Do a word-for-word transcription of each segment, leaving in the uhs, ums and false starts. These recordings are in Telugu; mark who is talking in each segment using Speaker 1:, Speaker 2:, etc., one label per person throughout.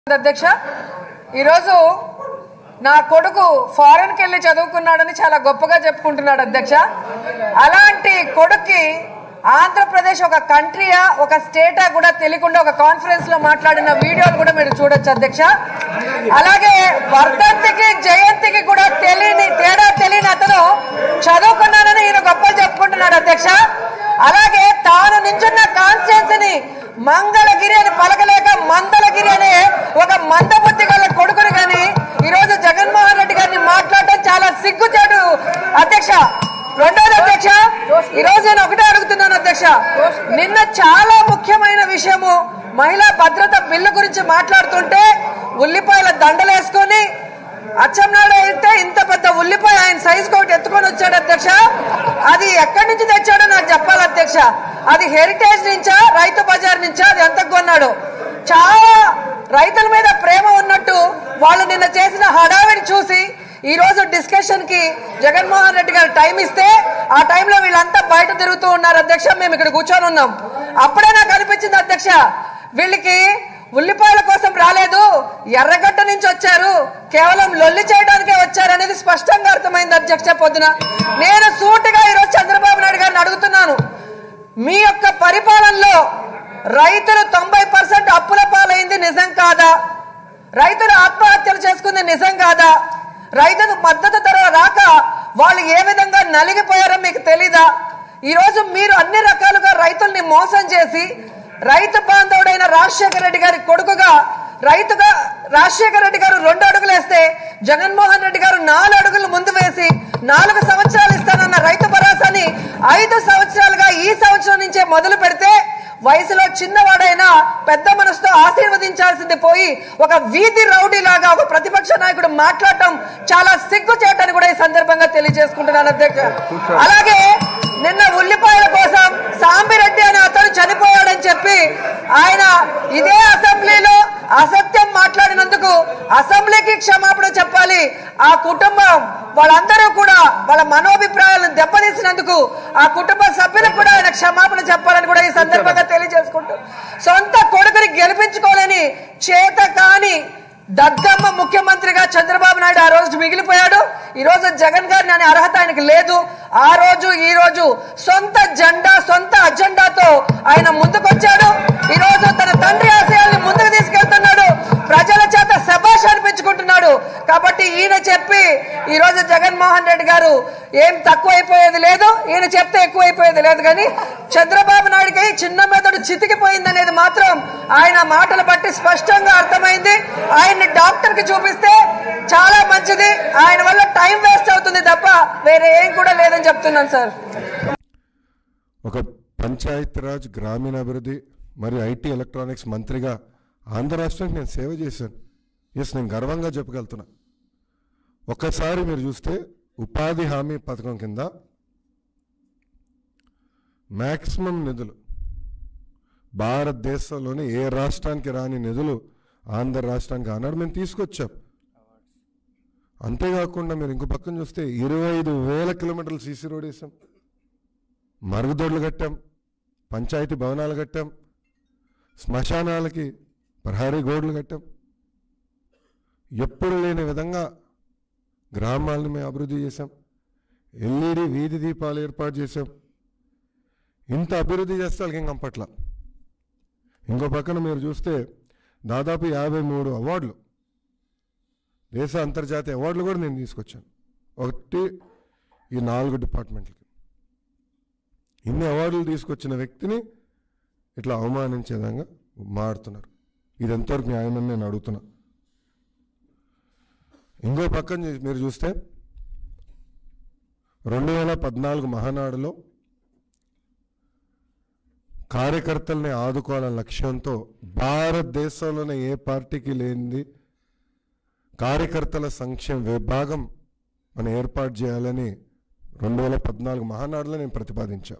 Speaker 1: అధ్యక్ష ఈరోజు నా కొడుకు ఫారెన్ కి వెళ్ళి చదువుకున్నాడని చాలా గొప్పగా చెప్పుకుంటున్నాడు అధ్యక్ష. అలాంటి కొడుక్కి ఆంధ్రప్రదేశ్ ఒక కంట్రీయా ఒక స్టేటా కూడా తెలియకుండా ఒక కాన్ఫరెన్స్ లో మాట్లాడిన వీడియోలు కూడా మీరు చూడొచ్చు అధ్యక్ష. అలాగే వర్ధంతికి జయంతికి కూడా తెలియని తేడా తెలియని అతను చదువుకున్నానని ఈయన గొప్పలు చెప్పుకుంటున్నాడు అధ్యక్ష. అలాగే తాను నించున్న కాన్స్టిట్యున్సీని మంగళగిరి అని పలకలేక మందలగిరి అనే ఒక మందబుద్ధి గల కొడుకుని కానీ ఈరోజు జగన్మోహన్ రెడ్డి గారిని మాట్లాడటం చాలా సిగ్గుచేటు అధ్యక్ష. రెండోది అధ్యక్ష, ఈరోజు నేను ఒకటే అడుగుతున్నాను అధ్యక్ష, నిన్న చాలా ముఖ్యమైన విషయము మహిళా భద్రత బిల్లు గురించి మాట్లాడుతుంటే ఉల్లిపాయల దండలేసుకొని అచ్చెన్నాయుడు అయితే ఇంత పెద్ద ఉల్లిపాయ ఆయన సైజు ఒకటి ఎత్తుకొని వచ్చాడు అధ్యక్ష. అది ఎక్కడి నుంచి తెచ్చాడో నాకు చెప్పాలి అధ్యక్ష. అది హెరిటేజ్ నుంచా రైతు బజార్ నుంచా అది ఎంత కొన్నాడు? చాలా రైతుల మీద ప్రేమ ఉన్నట్టు వాళ్ళు నిన్న చేసిన హడావిడి చూసి ఈ రోజు డిస్కషన్ కి జగన్మోహన్ రెడ్డి గారు టైం ఇస్తే ఆ టైంలో వీళ్ళంతా బయట తిరుగుతూ ఉన్నారు అధ్యక్ష. మేము ఇక్కడ కూర్చొని ఉన్నాం. అప్పుడే నాకు అనిపించింది అధ్యక్ష, వీళ్ళకి ఉల్లిపాయల కోసం రాలేదు, ఎర్రగడ్డ నుంచి వచ్చారు, కేవలం లొల్లి చేయడానికే వచ్చారు అనేది స్పష్టంగా అర్థమైంది అధ్యక్ష. పొద్దున నేను సూటిగా ఈరోజు చంద్రబాబు నాయుడు గారిని అడుగుతున్నాను, మీ యొక్క పరిపాలనలో రైతులు తొంభై పర్సెంట్ అప్పుల పాలైంది నిజం కాదా? రైతులు ఆత్మహత్యలు చేసుకుంది నిజం కాదా? రైతులకు మద్దతు ధర రాక వాళ్ళు ఏ విధంగా నలిగిపోయారో మీకు తెలీదా? ఈ రోజు మీరు అన్ని రకాలుగా రైతుల్ని మోసం చేసి రైతు బాంధవుడైన రాజశేఖర రెడ్డి గారి కొడుకుగా రైతుగా రాజశేఖర రెడ్డి గారు రెండు అడుగులు వేస్తే జగన్మోహన్ రెడ్డి గారు నాలుగు అడుగులు ముందు వేసి నాలుగు సంవత్సరాలు ఇస్తానన్న రైతు భరోసాని ఐదు సంవత్సరాలుగా ఈ సంవత్సరం నుంచే మొదలు పెడితే వయసులో చిన్నవాడైనా పెద్ద మనసుతో ఆశీర్వదించాల్సింది పోయి ఒక వీధి రౌడీ లాగా ఒక ప్రతిపక్ష నాయకుడు మాట్లాడటం చాలా సిగ్గుచేటని కూడా ఈ సందర్భంగా తెలియజేసుకుంటున్నాను అధ్యక్ష. అలాగే నిన్న ఉల్లిపాయల కోసం సాంబిరెడ్డి అనే అతను చనిపోయాడని చెప్పి ఆయన ఇదే అసెంబ్లీలో అసత్యం మాట్లాడినందుకు అసెంబ్లీకి క్షమాపణ చెప్పాలి. ఆ కుటుంబం వాళ్ళందరూ కూడా వాళ్ళ మనోభిప్రాయాలను దెబ్బతీసినందుకు ఆ కుటుంబ సభ్యులకు కూడా ఆయన క్షమాపణ చెప్పాలని కూడా ఈ సందర్భంగా తెలియజేసుకుంటూ, సొంత కొడుకుని గెలిపించుకోలేని చేత కాని దద్దమ్మ ముఖ్యమంత్రిగా చంద్రబాబు నాయుడు ఆ రోజు మిగిలిపోయాడు. ఈ రోజు జగన్ గారిని అనే అర్హత ఆయనకు లేదు. ఆ రోజు ఈ రోజు సొంత జెండా సొంత అజెండాతో ఆయన ముందుకొచ్చాడు. ఈ రోజు తన తండ్రి ఆశయాల్ని ముందుకు తీసుకెళ్తున్నాడు. ప్రజల చేత శభాష్ అనిపించుకుంటున్నాడు. కాబట్టి ఈయన చెప్పి ఈ రోజు జగన్మోహన్ రెడ్డి గారు ఏం తక్కువైపోయేది లేదు, ఈయన చెప్తే ఎక్కువైపోయేది లేదు. కానీ చంద్రబాబు నాయుడికి చిన్న మెదడు చితికిపోయిందనేది మాత్రం ఆయన మాటలు బట్టి స్పష్టంగా అర్థమైంది. ఆయన్ని డాక్టర్ కి చూపిస్తే చాలా మంచిది, ఆయన వల్ల టైం వేస్ట్ అవుతుంది తప్ప వేరే ఏం కూడా లేదని చెప్తున్నాను సార్.
Speaker 2: ఒక పంచాయతీరాజ్ గ్రామీణాభివృద్ధి మరియు ఐటీ ఎలక్ట్రానిక్స్ మంత్రిగా ఆంధ్ర రాష్ట్రానికి నేను సేవ చేశాను. ఎస్, నేను గర్వంగా చెప్పగలుగుతున్నా. ఒక్కసారి మీరు చూస్తే ఉపాధి హామీ పథకం కింద మ్యాక్సిమం నిధులు భారతదేశంలోని ఏ రాష్ట్రానికి రాని నిధులు ఆంధ్ర రాష్ట్రానికి ఆనాడు మేము తీసుకొచ్చాం. అంతేకాకుండా మీరు ఇంకో పక్కన చూస్తే ఇరవై ఐదు వేల కిలోమీటర్లు సీసీ రోడ్ వేసాం, మరుగుదొడ్లు కట్టాం, పంచాయతీ భవనాలు కట్టాం, శ్మశానాలకి ప్రహరీ గోడలు కట్టాం. ఎప్పుడు లేని విధంగా గ్రామాలను మేము అభివృద్ధి చేశాం. ఎల్ఈడి వీధి దీపాలు ఏర్పాటు చేశాం. ఇంత అభివృద్ధి చేస్తే వాళ్ళకి ఏం కంపట్ల. ఇంకో పక్కన మీరు చూస్తే దాదాపు యాభై మూడు అవార్డులు, దేశ అంతర్జాతీయ అవార్డులు కూడా నేను తీసుకొచ్చాను. ఒకటి ఈ నాలుగు డిపార్ట్మెంట్లకి. ఇన్ని అవార్డులు తీసుకొచ్చిన వ్యక్తిని ఇట్లా అవమానించే విధంగా మాడుతున్నారు. ఇది ఎంతవరకు న్యాయమని నేను అడుగుతున్నా. ఇంకో పక్కన మీరు చూస్తే రెండు వేల పద్నాలుగు మహానాడులో కార్యకర్తల్ని ఆదుకోవాలనే లక్ష్యంతో భారతదేశంలోనే ఏ పార్టీకి లేనిది కార్యకర్తల సంక్షేమ విభాగం మనం ఏర్పాటు చేయాలని రెండు వేల పద్నాలుగు మహానాడులో నేను ప్రతిపాదించా.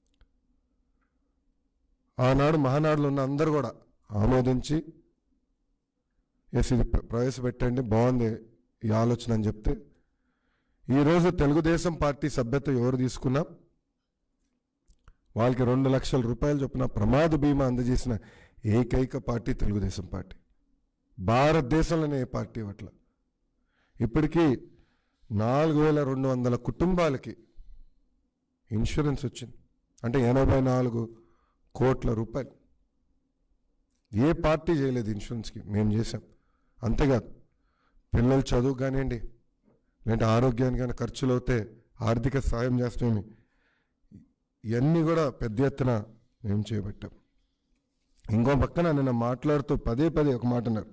Speaker 2: ఆనాడు మహానాడులో ఉన్న అందరూ కూడా ఆమోదించి ఎస్ ఇది ప్రవేశపెట్టండి, బాగుంది ఈ ఆలోచన అని చెప్తే ఈరోజు తెలుగుదేశం పార్టీ సభ్యత ఎవరు తీసుకున్నా వాళ్ళకి రెండు లక్షల రూపాయలు చొప్పున ప్రమాద బీమా అందజేసిన ఏకైక పార్టీ తెలుగుదేశం పార్టీ. భారతదేశంలోనే ఏ పార్టీ అట్లా. ఇప్పటికీ నాలుగు వేల రెండు వందల కుటుంబాలకి ఇన్సూరెన్స్ వచ్చింది, అంటే ఎనభై నాలుగు కోట్ల రూపాయలు. ఏ పార్టీ చేయలేదు ఇన్సూరెన్స్కి, మేము చేసాం. అంతేకాదు పిల్లల చదువు కానివ్వండి, లేదంటే ఆరోగ్యానికి కానీ ఖర్చులు అవుతే ఆర్థిక సాయం చేస్తామని ఇవన్నీ కూడా పెద్ద ఎత్తున మేము చేపట్టాం. ఇంకో పక్కన నిన్న మాట్లాడుతూ పదే పదే ఒక మాట అన్నారు,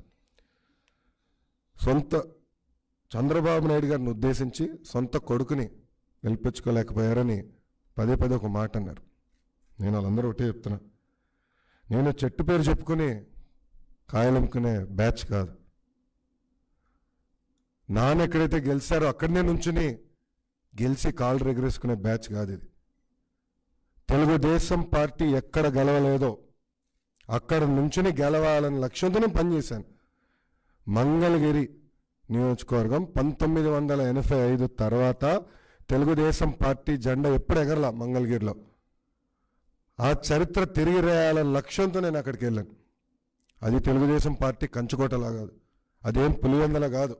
Speaker 2: సొంత చంద్రబాబు నాయుడు గారిని ఉద్దేశించి సొంత కొడుకుని గెలిపించుకోలేకపోయారని పదే పదే ఒక మాట అన్నారు. నేను వాళ్ళందరూ ఒకటే చెప్తున్నా, నేను చెట్టు పేరు చెప్పుకుని కాయలమ్ముకునే బ్యాచ్ కాదు. నాన్న ఎక్కడైతే గెలిచారో అక్కడనే నుంచుని గెలిచి కాళ్ళు రెగరేసుకునే బ్యాచ్ కాదు ఇది. తెలుగుదేశం పార్టీ ఎక్కడ గెలవలేదో అక్కడ నుంచుని గెలవాలని లక్ష్యంతోనే పనిచేశాను. మంగళగిరి నియోజకవర్గం పంతొమ్మిది వందల ఎనభై ఐదు తర్వాత తెలుగుదేశం పార్టీ జెండా ఎప్పుడు ఎగరలా మంగళగిరిలో. ఆ చరిత్ర తిరిగి రాయాలని లక్ష్యంతో నేను అక్కడికి వెళ్ళాను. అది తెలుగుదేశం పార్టీ కంచుకోటలా కాదు, అదేం పులివెందల కాదు.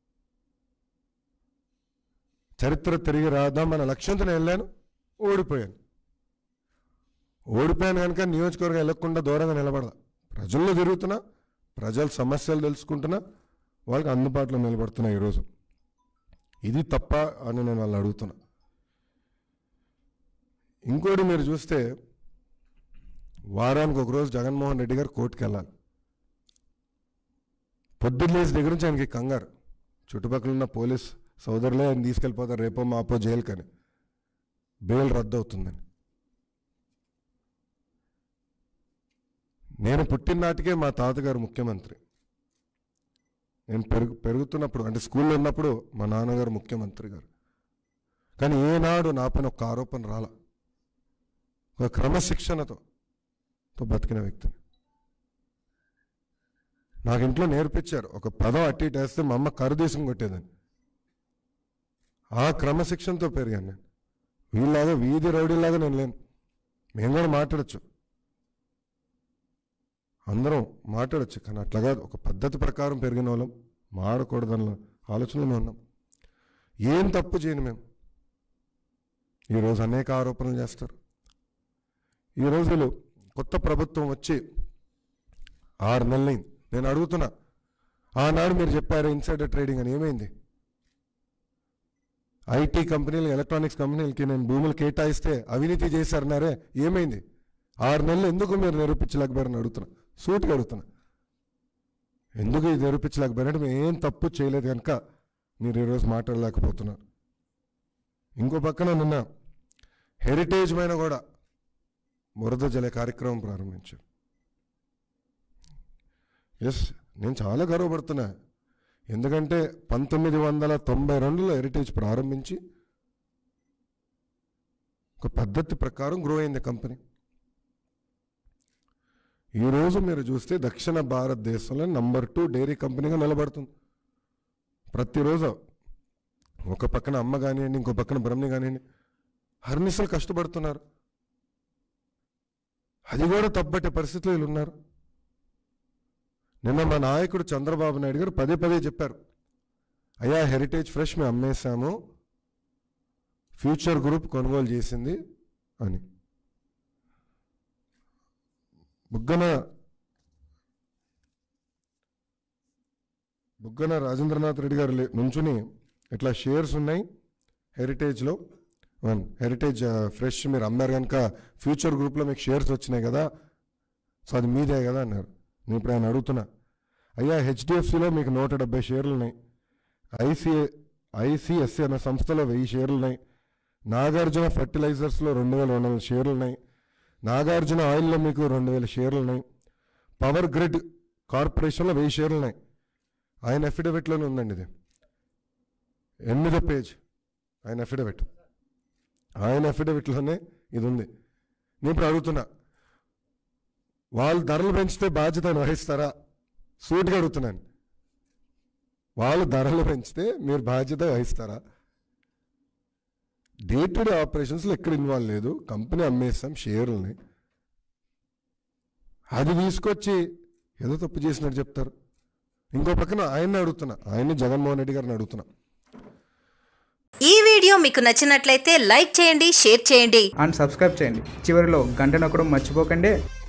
Speaker 2: చరిత్ర తిరిగి రాద్దాం అన్న లక్ష్యంతో నేను వెళ్ళాను, ఓడిపోయాను. ఓడిపోయాను కనుక నియోజకవర్గం వెళ్ళకుండా దూరంగా నిలబడదా, ప్రజల్లో తిరుగుతున్నా, ప్రజల సమస్యలు తెలుసుకుంటున్నా, వాళ్ళకి అందుబాటులో నిలబడుతున్నా ఈరోజు. ఇది తప్ప అని నేను వాళ్ళని అడుగుతున్నా. ఇంకోటి మీరు చూస్తే వారానికి ఒకరోజు జగన్మోహన్ రెడ్డి గారు కోర్టుకు వెళ్ళాలి. పొద్దున్న లేచి దగ్గర నుంచి ఆయనకి కంగారు, చుట్టుపక్కల ఉన్న పోలీస్ సోదరులే ఆయన తీసుకెళ్ళిపోతారు రేపో మాపో జైలుకని, బెయిల్ రద్దు అవుతుందని. నేను పుట్టిన నాటికే మా తాతగారు ముఖ్యమంత్రి, నేను పెరుగు పెరుగుతున్నప్పుడు అంటే స్కూల్లో ఉన్నప్పుడు మా నాన్నగారు ముఖ్యమంత్రి గారు. కానీ ఏనాడు నా పైన ఒక ఆరోపణ రాల. ఒక క్రమశిక్షణతో తో బతికిన వ్యక్తిని నాకు ఇంట్లో నేర్పించారు. ఒక పదం అట్టి ఇటు వేస్తే మా అమ్మ కరుదేశం కొట్టేదని. ఆ క్రమశిక్షణతో పెరిగాను నేను. వీళ్ళలాగా వీధి రౌడీలాగా నేను లేను. మేము కూడా మాట్లాడచ్చు, అందరం మాట్లాడచ్చు, కానీ అట్లాగా ఒక పద్ధతి ప్రకారం పెరిగిన వాళ్ళం, మాడకూడదన్న ఆలోచనలో ఉన్నాం. ఏం తప్పు చేయను మేము. ఈరోజు అనేక ఆరోపణలు చేస్తారు. ఈ రోజులు కొత్త ప్రభుత్వం వచ్చి ఆరు నెలలైంది. నేను అడుగుతున్నా, ఆనాడు మీరు చెప్పారు ఇన్సైడర్ ట్రేడింగ్ అని, ఏమైంది? ఐటీ కంపెనీలు, ఎలక్ట్రానిక్స్ కంపెనీలకి నేను భూములు కేటాయిస్తే అవినీతి చేశారన్నారే, ఏమైంది? ఆరు నెలలు ఎందుకు మీరు నిరూపించలేకపోయారని అడుగుతున్నా, సూటిగా అడుగుతున్నా. ఎందుకు ఇది నిరూపించలేకపోయారంటే మేము ఏం తప్పు చేయలేదు కనుక మీరు ఈరోజు మాట్లాడలేకపోతున్నారు. ఇంకో పక్కన నిన్న హెరిటేజ్ పైన కూడా బురద జలే కార్యక్రమం ప్రారంభించారు. ఎస్, నేను చాలా గర్వపడుతున్నా. ఎందుకంటే పంతొమ్మిది వందల తొంభై రెండులో హెరిటేజ్ ప్రారంభించి ఒక పద్ధతి ప్రకారం గ్రో అయింది కంపెనీ. ఈరోజు మీరు చూస్తే దక్షిణ భారతదేశంలో నంబర్ టూ డైరీ కంపెనీగా నిలబడుతుంది. ప్రతిరోజు ఒక పక్కన అమ్మ కానివ్వండి, ఇంకో పక్కన బ్రహ్మని కానివ్వండి, హర్నిసలు కష్టపడుతున్నారు. అది కూడా తప్పట్టే పరిస్థితులు వీళ్ళు ఉన్నారు. నిన్న మా నాయకుడు చంద్రబాబు నాయుడు గారు పదే పదే చెప్పారు, అయ్యా హెరిటేజ్ ఫ్రెష్ మేము అమ్మేశాము, ఫ్యూచర్ గ్రూప్ కొనుగోలు చేసింది అని. బుగ్గన బుగ్గన రాజేంద్రనాథ్ రెడ్డి గారు నుంచుని ఇట్లా షేర్స్ ఉన్నాయి హెరిటేజ్లో, వన్ హెరిటేజ్ ఫ్రెష్ మీరు అమ్మారు కనుక ఫ్యూచర్ గ్రూప్లో మీకు షేర్స్ వచ్చినాయి కదా, సో అది మీదే కదా అన్నారు. నేను ఇప్పుడు ఆయన అడుగుతున్నా, అయ్యా హెచ్డిఎఫ్సిలో మీకు నూట డెబ్బై షేర్లు ఉన్నాయి, ఐసిఏ ఐసిఎస్సి అనే సంస్థలో వెయ్యి షేర్లు ఉన్నాయి, నాగార్జున ఫర్టిలైజర్స్లో రెండు వేల రెండు వందల షేర్లు ఉన్నాయి, నాగార్జున ఆయిల్లో మీకు రెండు వేల షేర్లు ఉన్నాయి, పవర్ గ్రిడ్ కార్పొరేషన్లో వెయ్యి షేర్లు ఉన్నాయి. ఆయన అఫిడవిట్లోనే ఉందండి, ఇది ఎనిమిదో పేజ్ ఆయన అఫిడవిట్, ఆయన అఫిడవిట్లోనే ఇది ఉంది. నేను ఇప్పుడు అడుగుతున్నా, వాళ్ళు ధరలు పెంచితే బాధ్యతను వహిస్తారా? సూటిగా అడుగుతున్నాను, వాళ్ళు ధరలు పెంచితే మీరు బాధ్యత వహిస్తారా? డే టు డే ఆపరేషన్స్లో ఎక్కడ ఇన్వాల్వ్ లేదు, కంపెనీ అమ్మేస్తాం షేర్లని, అది తీసుకొచ్చి ఏదో తప్పు చేసినట్టు చెప్తారు. ఇంకో పక్కన ఆయన్ని అడుగుతున్నా, ఆయన్ని జగన్మోహన్ రెడ్డి గారిని అడుగుతున్నా.
Speaker 3: ఈ వీడియో మీకు నచ్చినట్లయితే లైక్ చేయండి, షేర్ చేయండి
Speaker 4: అండ్ సబ్స్క్రైబ్ చేయండి. చివరిలో గంట నొక్కడం మర్చిపోకండి.